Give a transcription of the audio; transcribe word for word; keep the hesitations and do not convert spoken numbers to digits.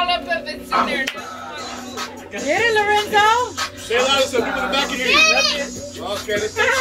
all of them that's in there. Get it, Lorenzo. Say it louder so people in the back can hear you. Okay.